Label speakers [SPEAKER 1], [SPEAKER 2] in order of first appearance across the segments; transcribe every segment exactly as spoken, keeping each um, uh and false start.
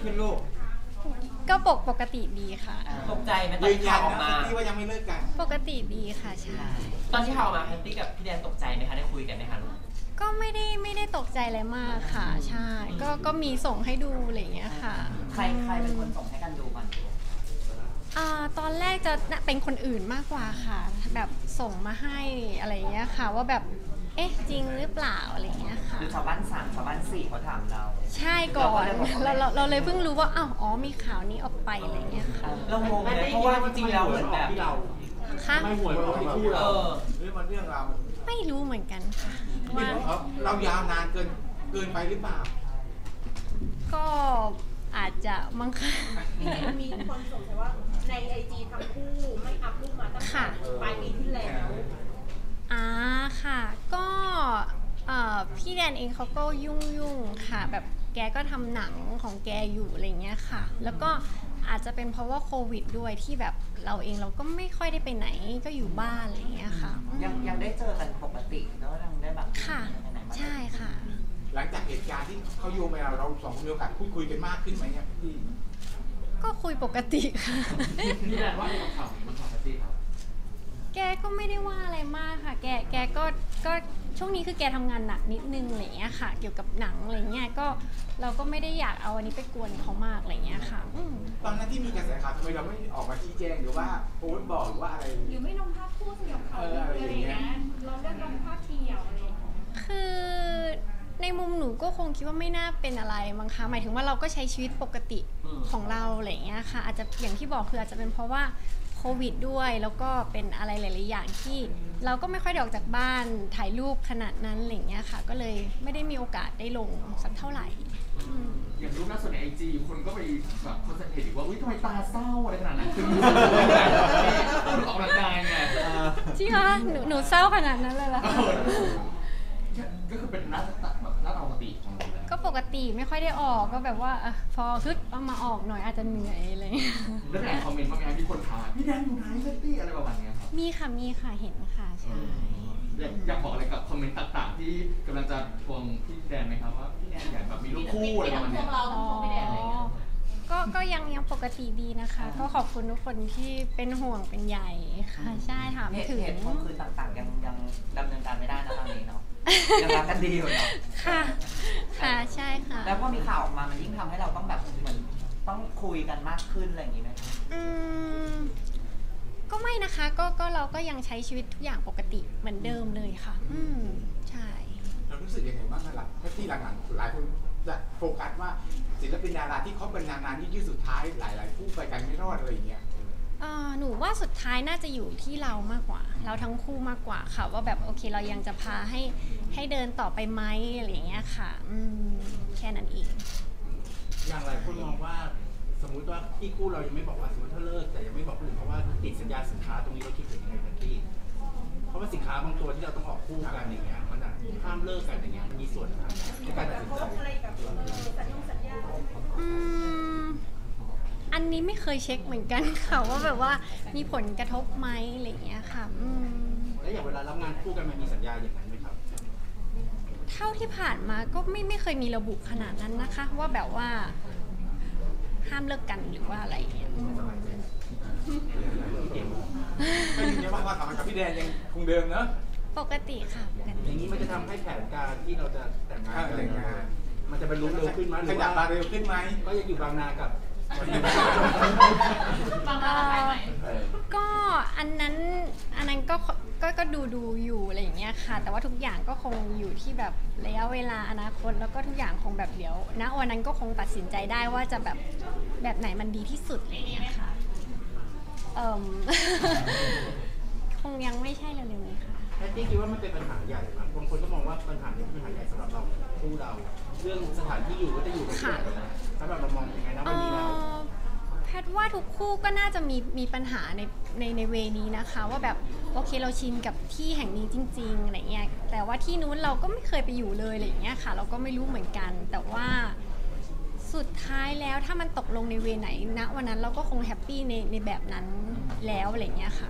[SPEAKER 1] ขึ้นลูก
[SPEAKER 2] ก็ปกปกติดีค่ะ
[SPEAKER 3] ตกใจไหมตอนที่ข่าวออกมา
[SPEAKER 1] ที่ว่ายังไม่เลิกกัน
[SPEAKER 2] ปกติดีค่ะใช่
[SPEAKER 3] ตอนที่ข่าวออกมาแพตตี้กับพี่แดนตกใจไหมคะได้คุยกันไหมคะลูก
[SPEAKER 2] ก็ไม่ได้ไม่ได้ตกใจอะไรมากค่ะใช่ก็ก็มีส่งให้ดูอะไรอย่างเงี้ยค่ะ
[SPEAKER 3] ใครใครเป็นคนส่งให้กันดูก่อน
[SPEAKER 2] อ่าตอนแรกจะเป็นคนอื่นมากกว่าค่ะแบบส่งมาให้อะไรอย่างเงี้ยค่ะว่าแบบเอ๊ะจริงหรือเปล่าอะไรอย่างเงี้ยค่ะ
[SPEAKER 3] คือชาวบ้านสามชาวบ้านสี่เขาถามเรา
[SPEAKER 2] ใช่ก่อนเราเราเราเลยเพิ่งรู้ว่าอ้าวอ๋อมีข่าวนี้ออกไปอะไรเงี้ยค่ะ
[SPEAKER 3] เรางงเลยเพราะว่าจริงๆเราเหมือนแบบ
[SPEAKER 2] ค่ะ
[SPEAKER 1] ไม่หวยออกที่คู่เราหรือมันเรื่องเรา
[SPEAKER 2] ไม่รู้เหมือนกันค่ะ
[SPEAKER 1] ว่าเรายาวนานเกินเกินไปหรือเปล่า
[SPEAKER 2] ก็อาจจะมั้งค่ะ
[SPEAKER 4] มีคนสงสัยว่าในไอจีทั้งคู่ไม่อัพรูปมาตั้งแต่ปลายปีที่แล้ว
[SPEAKER 2] อ่าค่ะก็พี่แดนเองเขาก็ยุ่งยุ่งค่ะแบบแกก็ทำหนังของแกอยู่อะไรเงี้ยค่ะแล้วก็อาจจะเป็นเพราะว่าโควิดด้วยที่แบบเราเองเราก็ไม่ค่อยได้ไปไหนก็อยู่บ้านอะไรเงี้ยค่ะ
[SPEAKER 3] ยังยังได้เจอกันปกติแล้วยังได้แบบ
[SPEAKER 2] ค่ะใช่ค่ะ
[SPEAKER 1] หลังจากเหตุการณ์ที่เขาโยงไปเราเราสองคนมีโอกาสพูดคุยกันมากขึ้นไหมเนี่ยพี่
[SPEAKER 2] ก็คุยปกติค่ะ
[SPEAKER 1] พี่แดนว่าในคำถามมันถามพี่ครับ
[SPEAKER 2] แกก็ไม่ได้ว่าอะไรมากค่ะแกแกก็ก็ช่วงนี้คือแกทำงานหนักนิดนึงอะไรเงี้ยค่ะเกี่ยวกับหนังอะไรเงี้ยก็เราก็ไม่ได้อยากเอาอันนี้ไปกวนเขามากอะไรเงี้ยค่ะ
[SPEAKER 1] ตอนนั้นที่มีกระแสข่าวทำไมเราไม่ออกมาชี้แจงหรือว่าโพสต์บอกหรือว่าอะไร
[SPEAKER 4] หรือไม่ลงภาพคู่สยองขวัญอะไรอย่างเงี้ยเราเลือกลงภาพเที่ยวอะไร
[SPEAKER 2] คือในมุมหนูก็คงคิดว่าไม่น่าเป็นอะไรมั้งคะหมายถึงว่าเราก็ใช้ชีวิตปกติของเราอะไรเงี้ยค่ะอาจจะอย่างที่บอกคืออาจจะเป็นเพราะว่าโควิดด้วยแล้วก็เป็นอะไรหลายๆอย่างที่เราก็ไม่ค่อยได้ออกจากบ้านถ่ายรูปขนาดนั้นอะไรเงี้ยค่ะก็เลยไม่ได้มีโอกาสได้ลงสักเท่าไหร่
[SPEAKER 5] อย่างรูปล่าสุดในไอจีคนก็ไปแบบคอนเซ็ปต์เห็นว่าอุ้ยทำไมตาเศร้าอะไรขนาดนั้นคือดูออกกำลังกายไง
[SPEAKER 2] จริงเหรอหนูหนูเศร้าขนาดนั้นเลยล่ะ
[SPEAKER 5] ก็คือเป็นหน้าตาแบบหน้าตาปกติของเรา
[SPEAKER 2] ก็ปกติไม่ค่อยได้ออกก็แบบว่าพอฮึดเอามาออกหน่อยอาจจะเหนื่อยอะไร
[SPEAKER 5] แล้วแต่คอมเมนต์ว่าไงมีคนถามพี่แดนอยู่ไหนเซตตี้อะไรประมาณนี้ครับ
[SPEAKER 2] มีค่ะมีค่ะเห็นค่ะใช่
[SPEAKER 5] อยากบอกอะไรกับคอมเมนต์ต่างๆที่กำลังจะทวงพี่แดนไหมครับว่าพี่แดนอยากแบบมีลูกคู่อะไรประมาณนี้
[SPEAKER 2] ก็ก็ยังยังปกติดีนะคะก็ขอบคุณทุกคนที่เป็นห่วงเป็นใยค่ะใช่ถามถึง
[SPEAKER 3] เหตุผลคือต่างๆยังยังดำเนินการไม่ได้นะตอนนี้เนาะยังรักกันดีอยู่เนาะ
[SPEAKER 2] ค่ะค่ะใช่ค่ะ
[SPEAKER 3] แล้วพอมีข่าวออกมามันยิ่งทำให้เราต้องแบบเหมือนต้องคุยกันมากขึ้นอะไรอย่างนี้ไหม
[SPEAKER 2] อืมก็ไม่นะคะก็ก็เราก็ยังใช้ชีวิตทุกอย่างปกติเหมือนเดิมเลยค่ะอืมใช่
[SPEAKER 1] เรารู้สึกยังไงบ้างล่ะที่หลังๆหลายคนจะโฟกัสว่าศิลปินดาราที่เขาเป็นนานๆที่ยืดสุดท้ายหลายๆคู่ไปกันไม่รอดอะไรอย่างเงี้ย
[SPEAKER 2] หนูว่าสุดท้ายน่าจะอยู่ที่เรามากกว่าเราทั้งคู่มากกว่าค่ะว่าแบบโอเคเรายังจะพาให้ให้เดินต่อไปไหมอะไรอย่างเงี้ยค่ะอืมแค่นั้นเอง
[SPEAKER 1] อย่างไรคนมองว่าสมมุติว่าที่คู่เรายังไม่บอกว่าสมมติถ้าเลิกแต่ยังไม่บอกคนอื่นเพราะว่าติดสัญญาสินค้าตรงนี้เราคิดถึงยังไงกันพี่เพราะว่าสินค้าบางตัวที่เราต้องออกคู่กันอย่างเงี้ยมันห้ามเลิกกันอย่างเงี้ยมีส่วนในการตัดสินใจ
[SPEAKER 4] อะไรกับสัญญาสัญญา
[SPEAKER 2] อืมอันนี้ไม่เคยเช็คเหมือนกันค่ะว่าแบบว่ามีผลกระทบไหมอะไรอย่างเงี้ยค่ะอืม
[SPEAKER 1] แล้วอย่างเวลารับงานคู่กันมันมีสัญญาอย่างนั้นไหมครับ
[SPEAKER 2] เท่าที่ผ่านมาก็ไม่ไม่เคยมีระบุขนาดนั้นนะคะว่าแบบว่าห้ามเลิกกันหรือว่าอะไรอย่างเงี้ย
[SPEAKER 1] ก็ยังจะว่าความสัมพันธ์กับพี่แดนยังคงเดิมเนอะ
[SPEAKER 2] ปกติค่ะ
[SPEAKER 1] อย่างนี้มันจะทำให้แผนการที่เราจะแต่งงานแต่งงานมันจะบรรลุเร็วขึ้นไหมหรือว่าเร็วขึ้นไหมก็ยังอยู่บางนากับบ
[SPEAKER 2] างนาไหมก็อันนั้นอันนั้นก็ก็ก็ดูดูอยู่อะไรอย่างเงี้ยค่ะแต่ว่าทุกอย่างก็คงอยู่ที่แบบระยะเวลาอนาคตแล้วก็ทุกอย่างคงแบบเดี๋ยวณวันนั้นก็คงตัดสินใจได้ว่าจะแบบแบบไหนมันดีที่สุดอะไรอย่างเงี้ยค่ะเอ่อคงยังไม่ใช่เร็วๆนี้ค่ะ
[SPEAKER 1] แพทตี้คิดว่ามันเป็นปัญหาใหญ่ไหมบางคนก็มองว่าปัญหานี้เป็นปัญหาใหญ่สำหรับเราคู่เราเรื่องสถานที่อยู่ก็จะอยู่กันที่ไหนนะสำหรับเรามองยังไงนะวันนี้เรา
[SPEAKER 2] แพทว่าทุกคู่ก็น่าจะมีมีปัญหาในในในเวนี้นะคะว่าแบบโอเคเราชินกับที่แห่งนี้จริงๆอะไรเงี้ยแต่ว่าที่นู้นเราก็ไม่เคยไปอยู่เลยอะไรเงี้ยค่ะเราก็ไม่รู้เหมือนกันแต่ว่าสุดท้ายแล้วถ้ามันตกลงในเวไหนณวันนั้นเราก็คงแฮปปี้ในในแบบนั้นแล้วอะไรเงี้ยค่ะ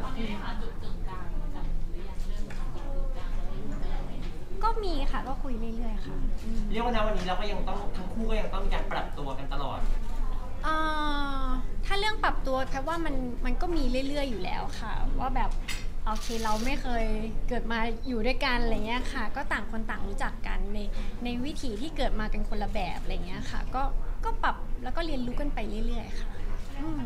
[SPEAKER 2] ก็มีค่ะก็คุยเรื่อยๆค่ะ
[SPEAKER 3] เรียกว่านะวันนี้เราก็ยังต้องทั้งคู่ก็ยังต้องมีการปรับตัวกันตลอด
[SPEAKER 2] เอ่อถ้าเรื่องปรับตัวแพทย์ว่ามันมันก็มีเรื่อยๆอยู่แล้วค่ะ ว่าแบบโอเคเราไม่เคยเกิดมาอยู่ด้วยกันอะไรเงี้ยค่ะ ก็ต่างคนต่างรู้จักกันในในวิถีที่เกิดมากันคนละแบบอะไรเงี้ยค่ะ ก็ก็ปรับแล้วก็เรียนรู้กันไปเรื่อยๆค่ะอืม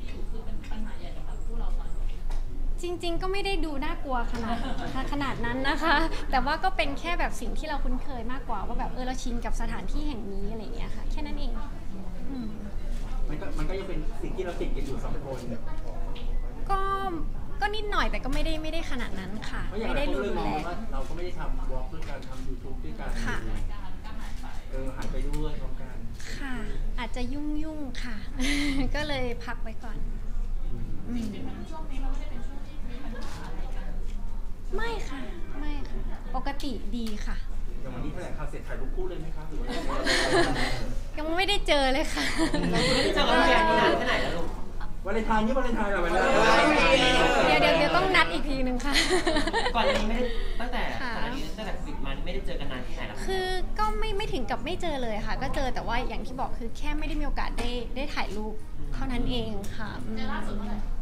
[SPEAKER 2] จริงๆก็ไม่ได้ดูน่ากลัวขนาดขนาดนั้นนะคะ แต่ว่าก็เป็นแค่แบบสิ่งที่เราคุ้นเคยมากกว่าว่าแบบเออเราชินกับสถานที่แห่งนี้อะไรเงี้ยค่ะแค่นั้นเองอืม
[SPEAKER 1] มันก็มันก็ยังเป็นสิ่งที่เราติดกันอยู่สองคน
[SPEAKER 2] ก็ก็นิดหน่อยแต่ก็ไม่ได้ไม่ได้ขนาดนั้นค่ะ
[SPEAKER 1] เพราะอย่าง
[SPEAKER 2] ไม่
[SPEAKER 1] ไร
[SPEAKER 2] ได้
[SPEAKER 1] ก็
[SPEAKER 2] รุ
[SPEAKER 1] เรื่อน งม
[SPEAKER 2] แร
[SPEAKER 1] อง
[SPEAKER 2] ง
[SPEAKER 1] ว่าเราก็ไม่ได้ทำวอล์กด้วยกันทำยูทูบด้วยกัน
[SPEAKER 2] ค่ะ
[SPEAKER 1] เออหายไปด้วยพร้อมกัน
[SPEAKER 2] ค่ะ อาจจะยุ่งยุ่งๆค่ะ ก็เลยพักไว้ก่อนอืมไม่ค่ะไม่ค่ะ ปกติดีค่ะ
[SPEAKER 1] อย่างวันนี้แถลงข่าวเสร็จถ่ายรูปคู่เลยไหมครับหรือว่า
[SPEAKER 2] ยังไม่ได้เจอเลยค่ะ
[SPEAKER 3] เราไม่ได้เจอกันนานนานแค่ไหนแล้วลูก
[SPEAKER 1] วาเลนไทน์นี่วาเลนไทน์เหรอวันนี้
[SPEAKER 2] เดี๋ยวเดี๋ยวเดี๋ยวต้องนัดอีกทีหนึ่งค่ะ
[SPEAKER 3] ก่อนนี้ไม่ได้ตั้งแต่
[SPEAKER 2] ค่ะ
[SPEAKER 3] ก่อนนี้ตั้งแต่ติดมาไม่ได้เจอกันนานแค่ไหนแล้ว
[SPEAKER 2] คือก็ไม่ไม่ถึงกับไม่เจอเลยค่ะ ก็เจอแต่ว่าอย่างที่บอกคือแค่ไม่ได้มีโอกาสได้ได้ถ่ายรูปเท่านั้นเองค่ะล่าสุด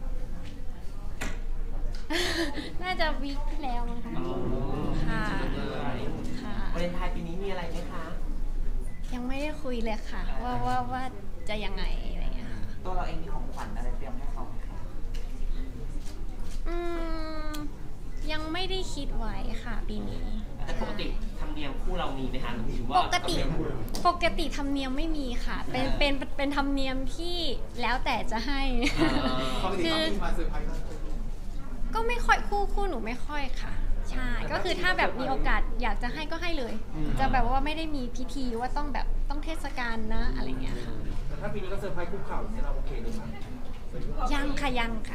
[SPEAKER 2] น่าจะวีคที่แล้วมั้งคะค่ะค่ะ
[SPEAKER 3] วาเลนไทน์ปีนี้มีอะไรไหมคะ
[SPEAKER 2] ยังไม่ได้คุยเลยค่ะ ว่าว่าว่าจะยังไงอะไรเงี้ยค่ะ
[SPEAKER 3] ตัวเราเองมีของขวัญอะไรเตรียมให้เขาไหมคะ
[SPEAKER 2] อืมยังไม่ได้คิดไว้ค่ะปีนี้
[SPEAKER 3] แต่ปกติธรรมเนียมคู่เรามีไหมคะหรือว่า
[SPEAKER 2] ปกติปกติธรรมเนียมไม่มีค่ะ เป็นเป็นเป็นธรรมเนียมที่แล้วแต่จะให้ คือก็ไม่ค่อยคู่คู่หนูไม่ค่อยค่ะ ใช่ ก็คือถ้าแบบมีโอกาสอยากจะให้ก็ให้เลย จะแบบว่าไม่ได้มีพิธีว่าต้องแบบต้องเทศกาลนะอะไรเงี้ยค่ะ
[SPEAKER 1] แต่ถ้าปีนี้ก็เซอร์ไพรส์คุกเข่าเนี่ยเราโอเคเลยมั้ย
[SPEAKER 2] ยังค่ะยังค่ะ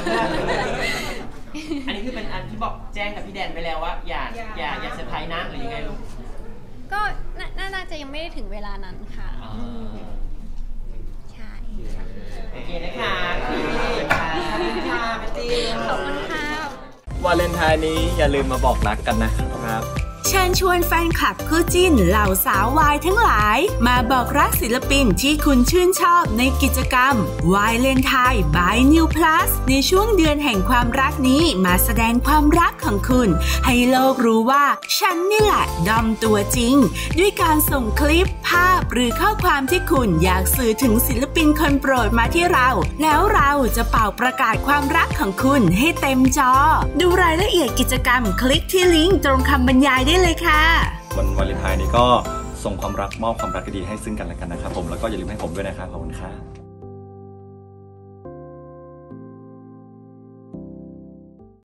[SPEAKER 3] อันนี้คือเป็นอันที่บอกแจ้งกับพี่แดนไปแล้วว่าอย่าอย่าอย่าเซอร์ไพรส์นะหรือยังไงลูก
[SPEAKER 2] ก็น่าน่าจะยังไม่ได้ถึงเวลานั้นค่ะ
[SPEAKER 3] อ๋อ
[SPEAKER 2] มใช่
[SPEAKER 3] โอเคนะคะพี่ค่ะขอบคุณค่ะเบตตี้
[SPEAKER 2] ขอบคุณค่ะ
[SPEAKER 6] วาเลนไทน์นี้อย่าลืมมาบอกรักกันนะครับ
[SPEAKER 7] เชิญชวนแฟนคลับคู่จิ้นเหล่าสาววายทั้งหลาย มาบอกรักศิลปินที่คุณชื่นชอบในกิจกรรม วาเลนไทน์ by New Plus ในช่วงเดือนแห่งความรักนี้มาแสดงความรักของคุณ ให้โลกรู้ว่าฉันนี่แหละดอมตัวจริง ด้วยการส่งคลิปภาพหรือข้อความที่คุณอยากสื่อถึงศิลปินคนโปรดมาที่เรา แล้วเราจะเป่าประกาศความรักของคุณให้เต็มจอ ดูรายละเอียดกิจกรรมคลิกที่ลิงก์ตรงคำบรรยายได้เลยค่ะ
[SPEAKER 6] วันวาเลนไทน์นี้ก็ส่งความรักมอบความรักดีๆให้ซึ่งกันและกันนะครับผมแล้วก็อย่าลืมให้ผมด้วยนะครับขอบคุณครับ